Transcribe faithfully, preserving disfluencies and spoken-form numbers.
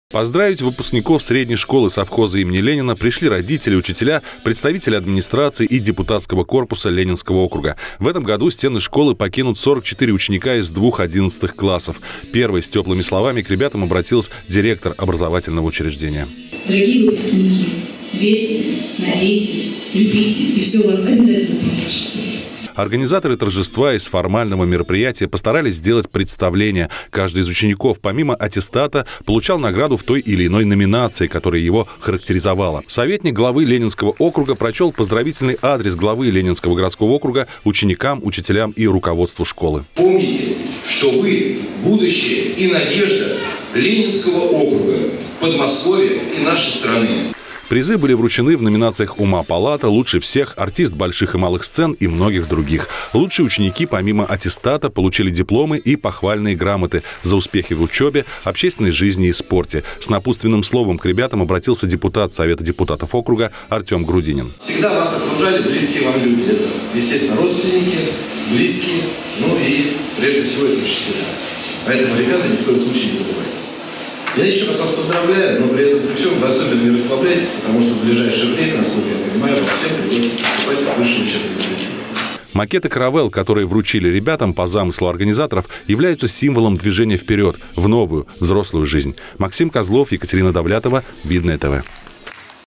Поздравить выпускников средней школы совхоза имени Ленина пришли родители, учителя, представители администрации и депутатского корпуса Ленинского округа. В этом году стены школы покинут сорок четыре ученика из двух одиннадцатых классов. Первой с теплыми словами к ребятам обратилась директор образовательного учреждения. Дорогие выпускники, верьте, надейтесь, любите, и все у вас обязательно получится. Организаторы торжества из формального мероприятия постарались сделать представление. Каждый из учеников, помимо аттестата, получал награду в той или иной номинации, которая его характеризовала. Советник главы Ленинского округа прочел поздравительный адрес главы Ленинского городского округа ученикам, учителям и руководству школы. Помните, что вы будущее и надежда Ленинского округа, Подмосковья и нашей страны. Призы были вручены в номинациях «Ума палата», «Лучше всех», «Артист больших и малых сцен» и многих других. Лучшие ученики, помимо аттестата, получили дипломы и похвальные грамоты за успехи в учебе, общественной жизни и спорте. С напутственным словом к ребятам обратился депутат Совета депутатов округа Артем Грудинин. Всегда вас окружали близкие вам люди. Это, естественно, родственники, близкие, ну и прежде всего это учителя. Поэтому, ребята, ни в коем случае не забывайте. Я еще раз вас поздравляю, но при этом при всем вы особенно не расслабляйтесь, потому что в ближайшее время, насколько я понимаю, вам всем придется поступать в высшие учебные заведения. Макеты каравелл, которые вручили ребятам по замыслу организаторов, являются символом движения вперед, в новую, взрослую жизнь. Максим Козлов, Екатерина Давлятова, Видное ТВ.